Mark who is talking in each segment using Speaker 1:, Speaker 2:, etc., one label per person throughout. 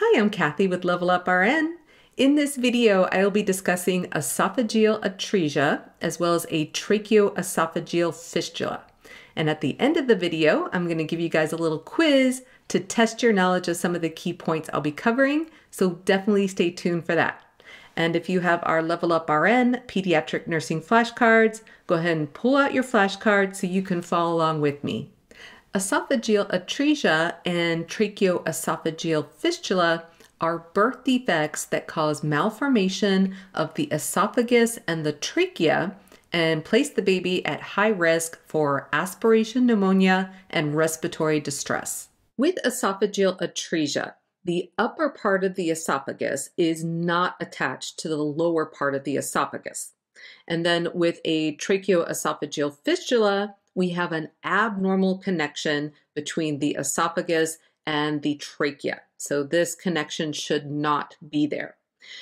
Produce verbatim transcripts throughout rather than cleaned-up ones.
Speaker 1: Hi, I'm Cathy with Level Up R N. In this video, I will be discussing esophageal atresia as well as a tracheoesophageal fistula. And at the end of the video, I'm going to give you guys a little quiz to test your knowledge of some of the key points I'll be covering, so definitely stay tuned for that. And if you have our Level Up R N Pediatric Nursing flashcards, go ahead and pull out your flashcard so you can follow along with me. Esophageal atresia and tracheoesophageal fistula are birth defects that cause malformation of the esophagus and the trachea and place the baby at high risk for aspiration pneumonia and respiratory distress. With esophageal atresia, the upper part of the esophagus is not attached to the lower part of the esophagus. And then with a tracheoesophageal fistula, we have an abnormal connection between the esophagus and the trachea. So this connection should not be there.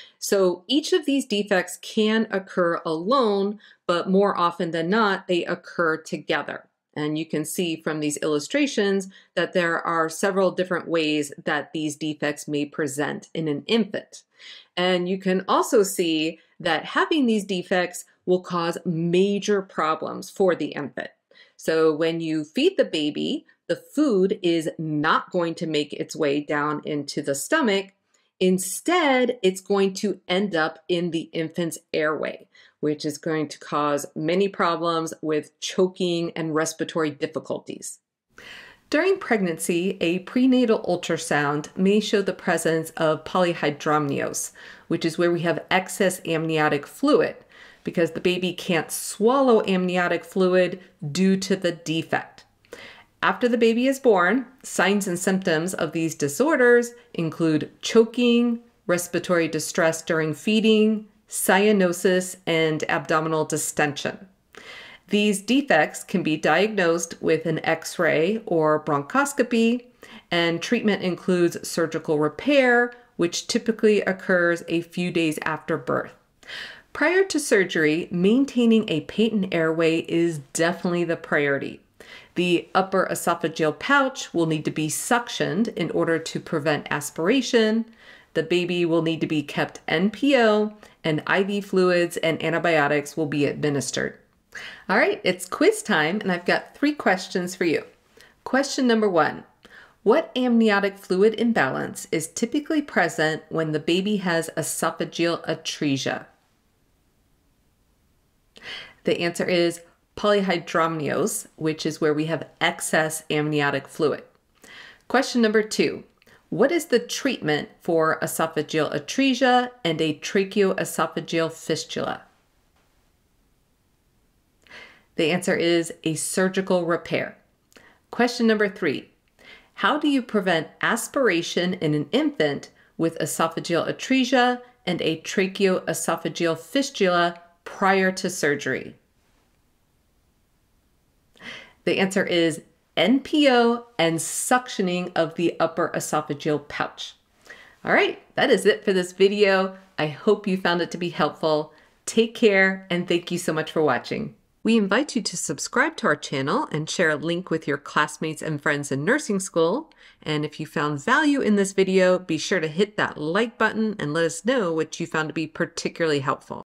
Speaker 1: So each of these defects can occur alone, but more often than not, they occur together. And you can see from these illustrations that there are several different ways that these defects may present in an infant. And you can also see that having these defects will cause major problems for the infant. So when you feed the baby, the food is not going to make its way down into the stomach. Instead, it's going to end up in the infant's airway, which is going to cause many problems with choking and respiratory difficulties. During pregnancy, a prenatal ultrasound may show the presence of polyhydramnios, which is where we have excess amniotic fluid, because the baby can't swallow amniotic fluid due to the defect. After the baby is born, signs and symptoms of these disorders include choking, respiratory distress during feeding, cyanosis, and abdominal distension. These defects can be diagnosed with an X-ray or bronchoscopy, and treatment includes surgical repair, which typically occurs a few days after birth. Prior to surgery, maintaining a patent airway is definitely the priority. The upper esophageal pouch will need to be suctioned in order to prevent aspiration. The baby will need to be kept N P O, and I V fluids and antibiotics will be administered. All right, it's quiz time, and I've got three questions for you. Question number one. What amniotic fluid imbalance is typically present when the baby has esophageal atresia? The answer is polyhydramnios, which is where we have excess amniotic fluid. Question number two. What is the treatment for esophageal atresia and a tracheoesophageal fistula? The answer is a surgical repair. Question number three. How do you prevent aspiration in an infant with esophageal atresia and a tracheoesophageal fistula prior to surgery? The answer is N P O and suctioning of the upper esophageal pouch. All right, that is it for this video. I hope you found it to be helpful. Take care, and thank you so much for watching. We invite you to subscribe to our channel and share a link with your classmates and friends in nursing school. And if you found value in this video, be sure to hit that like button and let us know what you found to be particularly helpful.